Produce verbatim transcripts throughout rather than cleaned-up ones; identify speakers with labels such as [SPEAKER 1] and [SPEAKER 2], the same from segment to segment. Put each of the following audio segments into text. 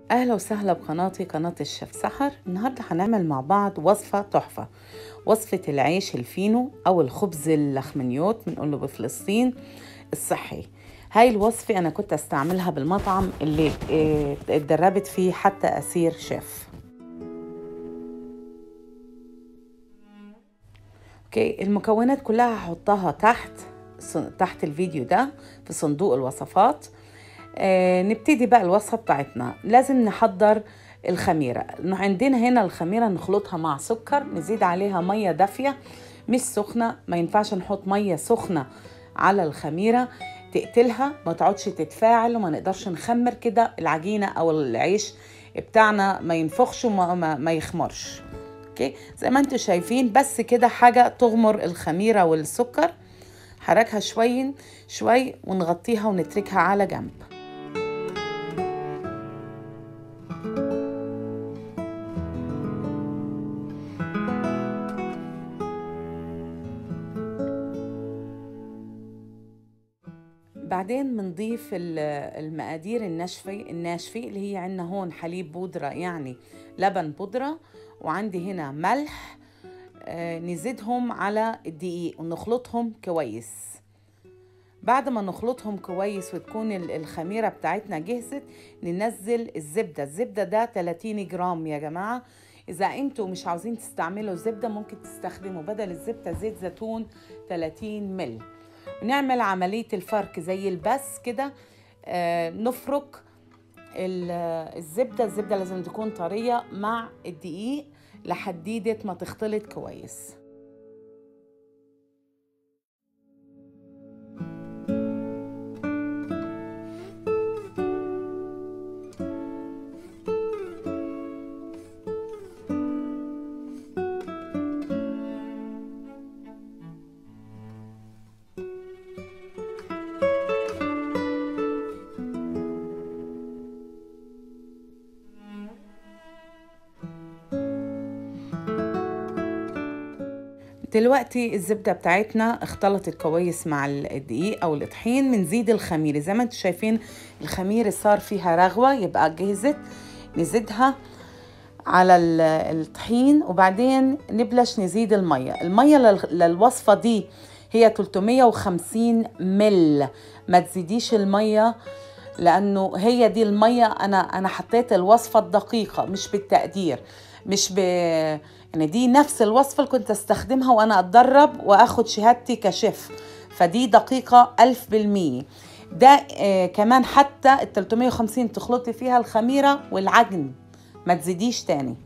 [SPEAKER 1] اهلا وسهلا بقناتي قناة الشيف سحر. النهاردة هنعمل مع بعض وصفة تحفة، وصفة العيش الفينو او الخبز اللخمنيوت بنقوله بفلسطين الصحي. هاي الوصفة انا كنت استعملها بالمطعم اللي اه اتدربت فيه حتى اصير شيف. اوكي، المكونات كلها هحطها تحت تحت الفيديو ده في صندوق الوصفات. آه نبتدي بقى الوصفة بتاعتنا. لازم نحضر الخميرة. عندنا هنا الخميرة نخلطها مع سكر، نزيد عليها مية دافية مش سخنة. ما ينفعش نحط مية سخنة على الخميرة تقتلها، ما تقعدش تتفاعل وما نقدرش نخمر كده العجينة او العيش بتاعنا، ما ينفخش وما ما, ما يخمرش. اوكي، زي ما انتم شايفين بس كده حاجة تغمر الخميرة والسكر. حركها شوي شوي ونغطيها ونتركها على جنب. بعدين بنضيف المقادير الناشفة الناشفة اللي هي عندنا هون حليب بودرة يعني لبن بودرة، وعندي هنا ملح. آه نزيدهم على الدقيق ونخلطهم كويس. بعد ما نخلطهم كويس وتكون الخميرة بتاعتنا جهزت، ننزل الزبدة. الزبدة ده ثلاثين جرام يا جماعة. إذا أنتوا مش عاوزين تستعملوا زبدة ممكن تستخدموا بدل الزبدة زيت زيتون ثلاثين مل. ونعمل عملية الفرك زي البس كده. آه نفرك الزبدة. الزبدة لازم تكون طرية مع الدقيق لحديدة ما تختلط كويس. دلوقتي الزبدة بتاعتنا اختلطت كويس مع الدقيق او الطحين. بنزيد الخميرة زي ما انتم شايفين الخميرة صار فيها رغوة، يبقى جهزت. نزيدها على الطحين وبعدين نبلش نزيد المية. المية للوصفة دي هي ثلاثمية وخمسين مل. ما تزيديش المية لانه هي دي المية. انا انا حطيت الوصفة الدقيقة مش بالتقدير، مش ب يعني دي نفس الوصفة اللي كنت استخدمها وانا اتدرب واخد شهادتي كشيف، فدي دقيقة ألف بالمية. ده آه كمان حتى ال ثلاثمية وخمسين تخلطي فيها الخميرة والعجن، ما تزيديش تاني.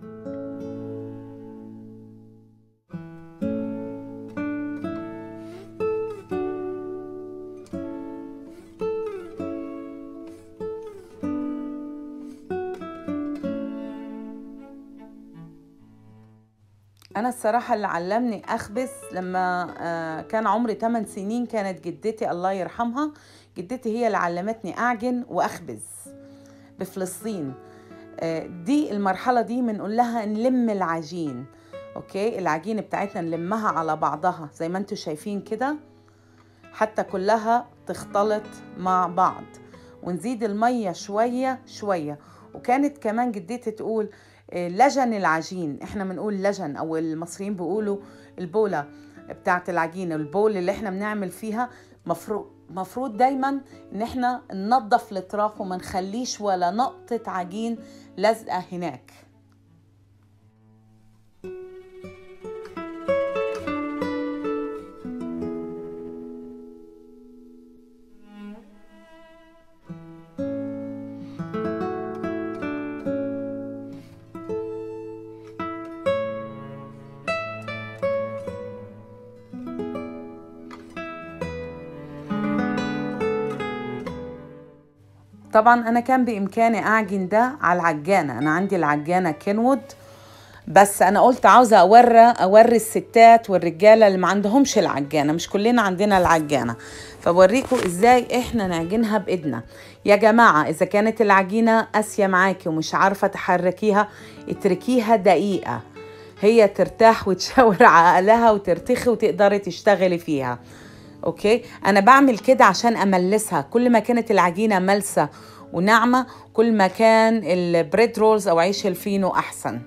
[SPEAKER 1] أنا الصراحة اللي علمني أخبز لما كان عمري ثمان سنين كانت جدتي الله يرحمها. جدتي هي اللي علمتني أعجن وأخبز بفلسطين. دي المرحلة دي بنقول لها نلم العجين. أوكي، العجين بتاعتنا نلمها على بعضها زي ما انتوا شايفين كده حتى كلها تختلط مع بعض، ونزيد المية شوية شوية. وكانت كمان جدتي تقول لجن العجين، احنا بنقول لجن او المصريين بيقولوا البولة بتاعت العجين، البول اللي احنا بنعمل فيها. مفروض مفروض دايما ان احنا ننظف الاطراف وما نخليش ولا نقطة عجين لازقة هناك. طبعا انا كان بامكاني اعجن ده على العجانه. انا عندي العجانه كينوود، بس انا قلت عاوزه اوري اوري الستات والرجاله اللي ما عندهمش العجانه، مش كلنا عندنا العجانه، فبوريكم ازاي احنا نعجنها بايدنا. يا جماعه اذا كانت العجينه قاسيه معاكي ومش عارفه تحركيها، اتركيها دقيقه هي ترتاح وتشاور عقلها وترتخي وتقدري تشتغلي فيها. اوكي، انا بعمل كده عشان املسها. كل ما كانت العجينه ملسه وناعمه كل ما كان البريد رولز او عيش الفينو احسن.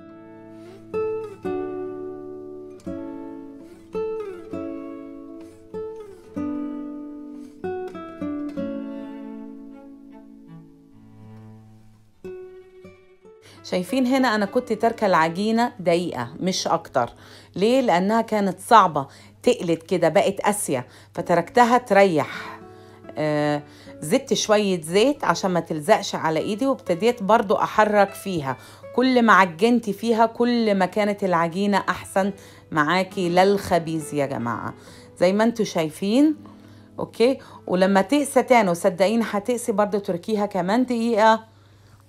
[SPEAKER 1] شايفين هنا انا كنت تاركه العجينه دقيقه مش اكتر. ليه؟ لانها كانت صعبه، تقلت كده بقت قاسيه، فتركتها تريح. آه زدت شويه زيت عشان ما تلزقش على ايدي، وابتديت برضو احرك فيها. كل ما عجنتي فيها كل ما كانت العجينه احسن معاكي للخبيز يا جماعه، زي ما انتوا شايفين. اوكي، ولما تقسى تاني وصدقيني هتقسي برضو تركيها كمان دقيقه.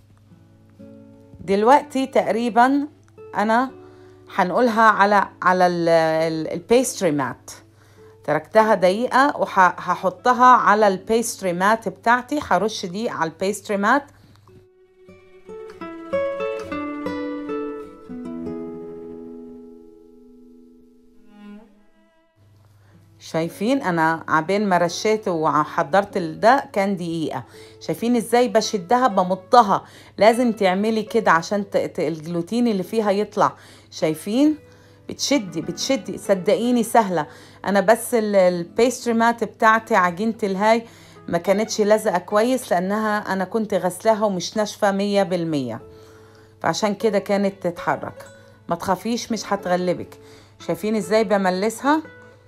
[SPEAKER 1] دلوقتي تقريبا انا هنقولها على على البيستري مات. تركتها دقيقة وهحطها على البيستري مات بتاعتي، هرش دي على البيستري مات. شايفين انا عبين ما رشيت وحضرت ده كان دقيقة. شايفين ازاي بشدها بمطها؟ لازم تعملي كده عشان الجلوتين اللي فيها يطلع. شايفين بتشدي بتشدي، صدقيني سهلة. انا بس البيستري مات بتاعتي عجينة الهاي ما كانتش لازقة كويس لانها انا كنت غسلاها ومش ناشفة مية بالمية، فعشان كده كانت تتحرك. ما تخافيش مش هتغلبك. شايفين ازاي بملسها؟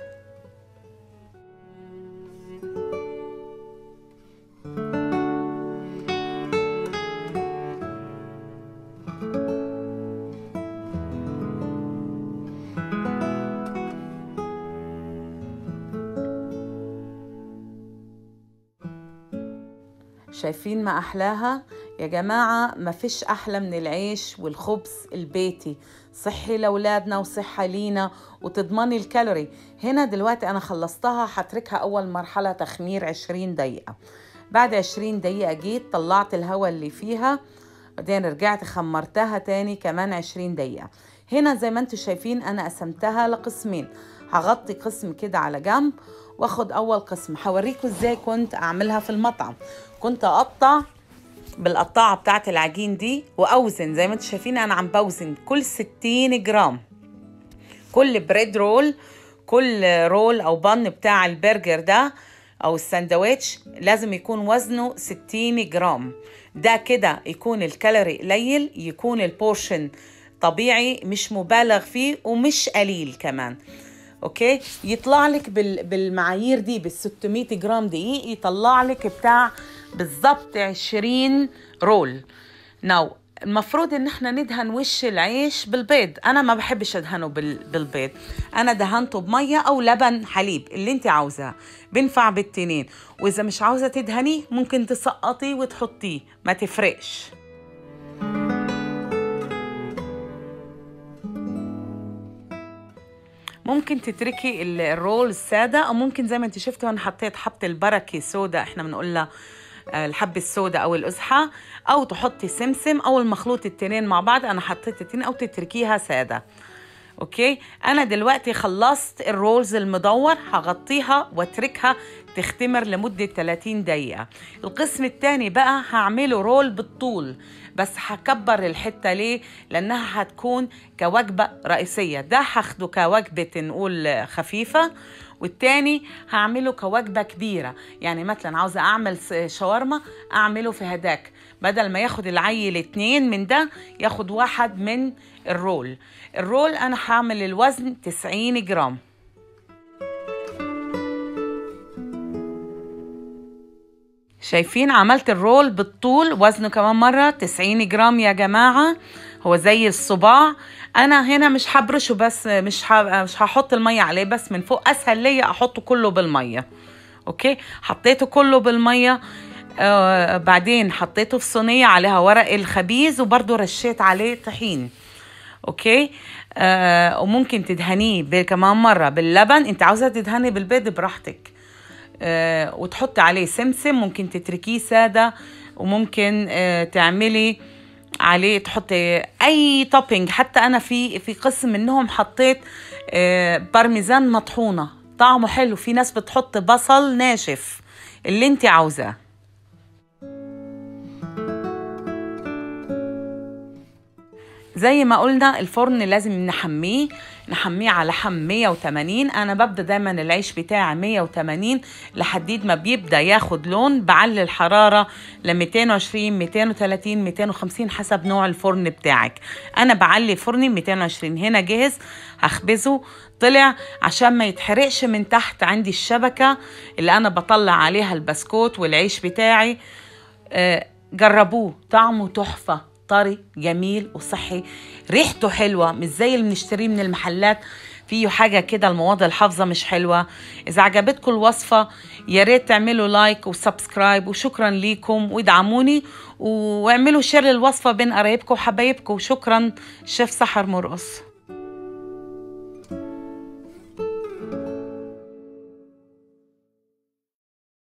[SPEAKER 1] شايفين ما أحلاها يا جماعة؟ ما فيش أحلى من العيش والخبز البيتي، صحي لأولادنا وصحة لينا وتضمني الكالوري. هنا دلوقتي أنا خلصتها، هتركها أول مرحلة تخمير عشرين دقيقة. بعد عشرين دقيقة جيت طلعت الهواء اللي فيها، بعدين رجعت خمرتها تاني كمان عشرين دقيقة. هنا زي ما انتم شايفين أنا قسمتها لقسمين، هغطي قسم كده على جنب واخد اول قسم. هوريكم ازاي كنت اعملها في المطعم. كنت اقطع بالقطاعه بتاعه العجين دي واوزن. زي ما انتم شايفين انا عم بوزن كل ستين جرام. كل بريد رول، كل رول او بن بتاع البرجر ده او الساندويتش لازم يكون وزنه ستين جرام. ده كده يكون الكالوري قليل، يكون البورشن طبيعي مش مبالغ فيه ومش قليل كمان. اوكي، يطلع لك بالمعايير دي بال ستمية جرام دقيق يطلع لك بتاع بالظبط عشرين رول. ناو المفروض ان احنا ندهن وش العيش بالبيض. انا ما بحبش ادهنه بالبيض، انا دهنته بميه او لبن حليب اللي انت عاوزاه، بنفع بالتنين. واذا مش عاوزه تدهنيه ممكن تسقطيه وتحطيه، ما تفرقش. ممكن تتركي الرول الساده، او ممكن زي ما انت شفتوا انا حطيت حبه البركه سودا، احنا بنقول لها الحبه السودا او القزحه، او تحطي سمسم او المخلوط التنين مع بعض. انا حطيت التنين او تتركيها ساده. اوكي، انا دلوقتي خلصت الرولز المدور، هغطيها واتركها تختمر لمده ثلاثين دقيقه. القسم الثاني بقى هعمله رول بالطول، بس هكبر الحته ليه؟ لانها هتكون كوجبه رئيسيه. ده هاخده كوجبه نقول خفيفه، والتاني هعمله كوجبه كبيره. يعني مثلا عاوزه اعمل شاورما اعمله في هداك، بدل ما ياخد العيل اتنين من ده ياخد واحد من الرول. الرول انا هعمل الوزن تسعين جرام. شايفين عملت الرول بالطول وزنه كمان مرة تسعين جرام يا جماعة، هو زي الصباع. انا هنا مش هبرشه، بس مش مش هحط المية عليه، بس من فوق اسهل ليا احطه كله بالمية. اوكي، حطيته كله بالمية. آه بعدين حطيته في صينية عليها ورق الخبيز وبرضو رشيت عليه طحين. اوكي، آه وممكن تدهنيه كمان مرة باللبن، انت عاوزة تدهني بالبيض براحتك. آه وتحطي عليه سمسم، ممكن تتركيه سادة، وممكن آه تعملي عليه تحطي اي توبينج. حتى انا في في قسم منهم حطيت آه بارميزان مطحونة، طعمه حلو. في ناس بتحط بصل ناشف، اللي انت عاوزاه. زي ما قلنا الفرن لازم نحميه نحميه على حم مية وتمانين. انا ببدا دايما العيش بتاعي مية وتمانين لحديد ما بيبدا ياخد لون، بعلي الحراره ل ميتين وعشرين ميتين وتلاتين ميتين وخمسين حسب نوع الفرن بتاعك. انا بعلي فرني ميتين وعشرين. هنا جهز، هخبزه طلع عشان ما يتحرقش من تحت. عندي الشبكه اللي انا بطلع عليها البسكوت والعيش بتاعي. أه جربوه، طعمه تحفه، طري جميل وصحي، ريحته حلوة، مش زي اللي بنشتريه من المحلات فيه حاجة كده المواد الحافظة مش حلوة. إذا عجبتكم الوصفة يا ريت تعملوا لايك وسبسكرايب، وشكرا ليكم، وادعموني واعملوا شير للوصفة بين قرايبكم وحبايبكم. شكرا. شيف سحر مرقص.